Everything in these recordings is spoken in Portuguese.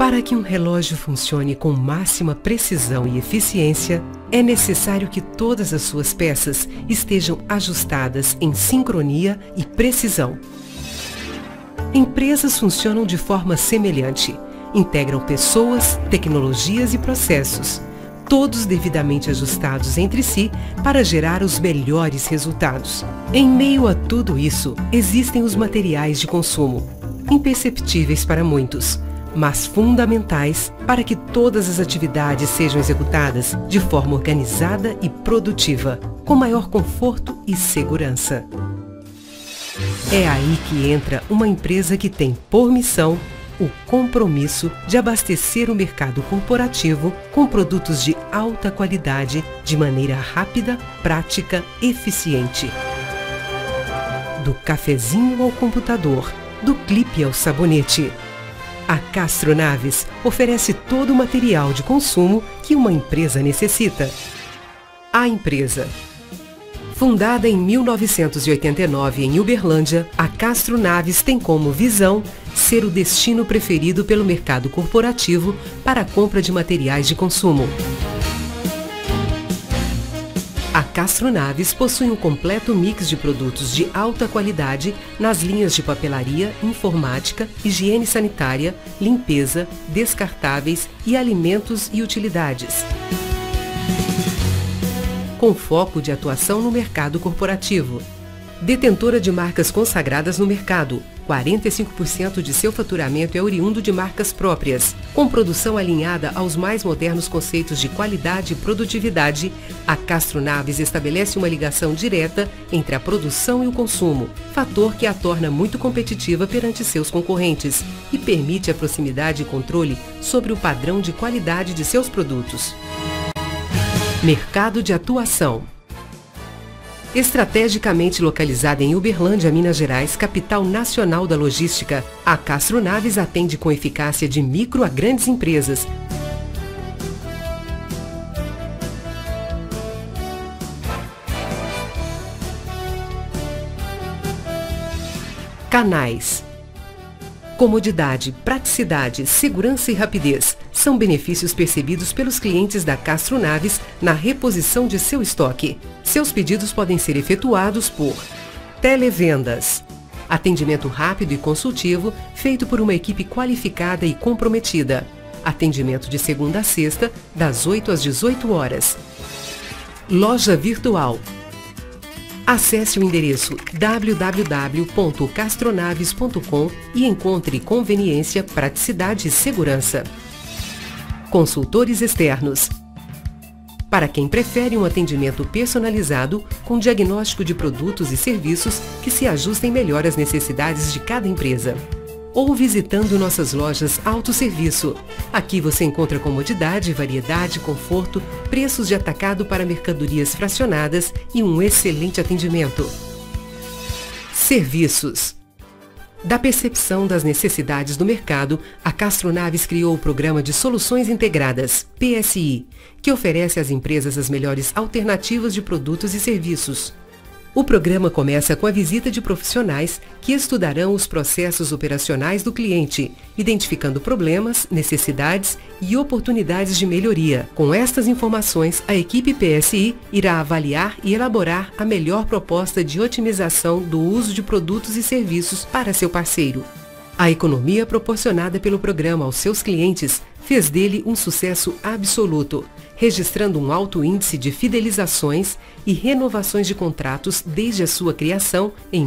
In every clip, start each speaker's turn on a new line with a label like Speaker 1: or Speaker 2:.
Speaker 1: Para que um relógio funcione com máxima precisão e eficiência, é necessário que todas as suas peças estejam ajustadas em sincronia e precisão. Empresas funcionam de forma semelhante. Integram pessoas, tecnologias e processos, todos devidamente ajustados entre si para gerar os melhores resultados. Em meio a tudo isso, existem os materiais de consumo, imperceptíveis para muitos, mas fundamentais para que todas as atividades sejam executadas de forma organizada e produtiva, com maior conforto e segurança. É aí que entra uma empresa que tem por missão o compromisso de abastecer o mercado corporativo com produtos de alta qualidade de maneira rápida, prática, eficiente. Do cafezinho ao computador, do clipe ao sabonete. A Castro Naves oferece todo o material de consumo que uma empresa necessita. A empresa. Fundada em 1989 em Uberlândia, a Castro Naves tem como visão ser o destino preferido pelo mercado corporativo para a compra de materiais de consumo. A Castro Naves possui um completo mix de produtos de alta qualidade nas linhas de papelaria, informática, higiene sanitária, limpeza, descartáveis e alimentos e utilidades. Com foco de atuação no mercado corporativo. Detentora de marcas consagradas no mercado, 45% de seu faturamento é oriundo de marcas próprias. Com produção alinhada aos mais modernos conceitos de qualidade e produtividade, a Castro Naves estabelece uma ligação direta entre a produção e o consumo, fator que a torna muito competitiva perante seus concorrentes e permite a proximidade e controle sobre o padrão de qualidade de seus produtos. Mercado de atuação. Estrategicamente localizada em Uberlândia, Minas Gerais, capital nacional da logística, a Castro Naves atende com eficácia de micro a grandes empresas. Canais. Comodidade, praticidade, segurança e rapidez são benefícios percebidos pelos clientes da Castro Naves na reposição de seu estoque. Seus pedidos podem ser efetuados por televendas, atendimento rápido e consultivo feito por uma equipe qualificada e comprometida, atendimento de segunda a sexta, das 8 às 18 horas. Loja virtual. Acesse o endereço www.castronaves.com e encontre conveniência, praticidade e segurança. Consultores externos. Para quem prefere um atendimento personalizado com diagnóstico de produtos e serviços que se ajustem melhor às necessidades de cada empresa. Ou visitando nossas lojas autosserviço. Aqui você encontra comodidade, variedade, conforto, preços de atacado para mercadorias fracionadas e um excelente atendimento. Serviços. Da percepção das necessidades do mercado, a Castro Naves criou o Programa de Soluções Integradas, PSI, que oferece às empresas as melhores alternativas de produtos e serviços. O programa começa com a visita de profissionais que estudarão os processos operacionais do cliente, identificando problemas, necessidades e oportunidades de melhoria. Com estas informações, a equipe PSI irá avaliar e elaborar a melhor proposta de otimização do uso de produtos e serviços para seu parceiro. A economia proporcionada pelo programa aos seus clientes fez dele um sucesso absoluto, registrando um alto índice de fidelizações e renovações de contratos desde a sua criação em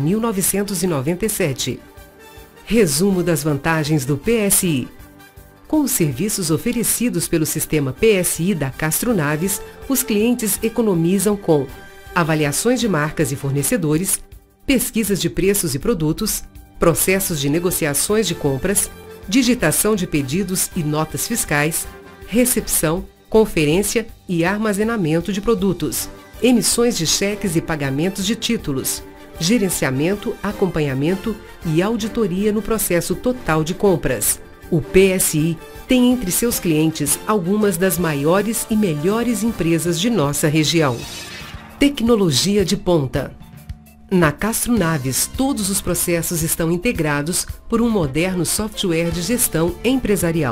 Speaker 1: 1997. Resumo das vantagens do PSI. Com os serviços oferecidos pelo sistema PSI da Castro Naves, os clientes economizam com avaliações de marcas e fornecedores, pesquisas de preços e produtos, processos de negociações de compras, digitação de pedidos e notas fiscais, recepção, conferência e armazenamento de produtos, emissões de cheques e pagamentos de títulos, gerenciamento, acompanhamento e auditoria no processo total de compras. O PSI tem entre seus clientes algumas das maiores e melhores empresas de nossa região. Tecnologia de ponta. Na Castro Naves, todos os processos estão integrados por um moderno software de gestão empresarial.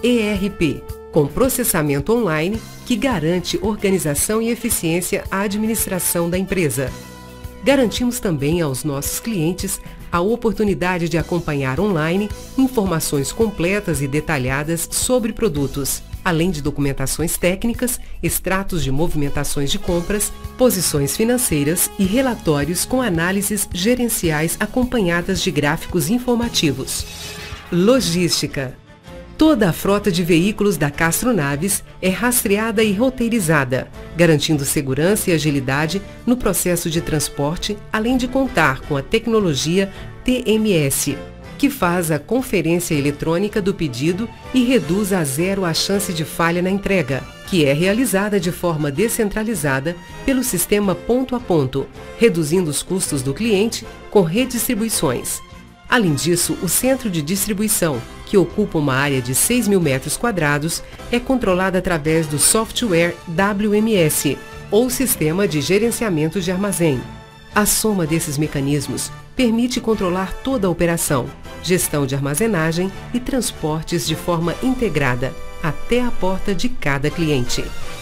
Speaker 1: ERP, com processamento online que garante organização e eficiência à administração da empresa. Garantimos também aos nossos clientes a oportunidade de acompanhar online informações completas e detalhadas sobre produtos, além de documentações técnicas, extratos de movimentações de compras, posições financeiras e relatórios com análises gerenciais acompanhadas de gráficos informativos. Logística. Toda a frota de veículos da Castro Naves é rastreada e roteirizada, garantindo segurança e agilidade no processo de transporte, além de contar com a tecnologia TMS, que faz a conferência eletrônica do pedido e reduz a zero a chance de falha na entrega, que é realizada de forma descentralizada pelo sistema ponto a ponto, reduzindo os custos do cliente com redistribuições. Além disso, o centro de distribuição, que ocupa uma área de 6.000 metros quadrados, é controlado através do software WMS, ou Sistema de Gerenciamento de Armazém. A soma desses mecanismos permite controlar toda a operação, gestão de armazenagem e transportes de forma integrada, até a porta de cada cliente.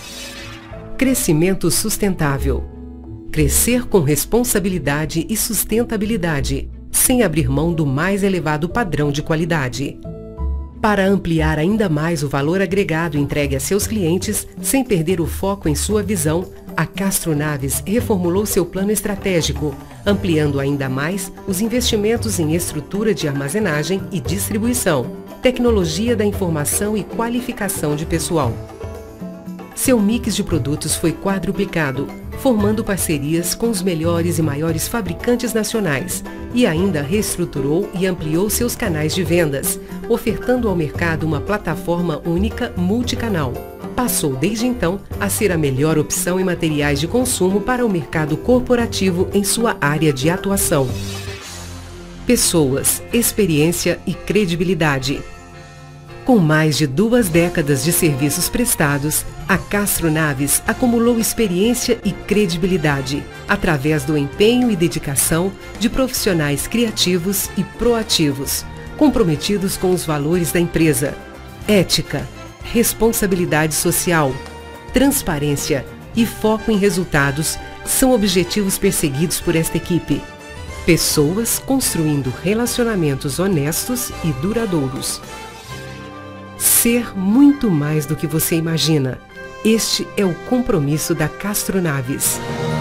Speaker 1: Crescimento sustentável. Crescer com responsabilidade e sustentabilidade, sem abrir mão do mais elevado padrão de qualidade. Para ampliar ainda mais o valor agregado entregue a seus clientes, sem perder o foco em sua visão, a Castro Naves reformulou seu plano estratégico, ampliando ainda mais os investimentos em estrutura de armazenagem e distribuição, tecnologia da informação e qualificação de pessoal. Seu mix de produtos foi quadruplicado, formando parcerias com os melhores e maiores fabricantes nacionais, e ainda reestruturou e ampliou seus canais de vendas, ofertando ao mercado uma plataforma única multicanal. Passou desde então a ser a melhor opção em materiais de consumo para o mercado corporativo em sua área de atuação. Pessoas, experiência e credibilidade. Com mais de 2 décadas de serviços prestados, a Castro Naves acumulou experiência e credibilidade, através do empenho e dedicação de profissionais criativos e proativos, comprometidos com os valores da empresa: ética, responsabilidade social, transparência e foco em resultados são objetivos perseguidos por esta equipe. Pessoas construindo relacionamentos honestos e duradouros. Ser muito mais do que você imagina. Este é o compromisso da Castro Naves.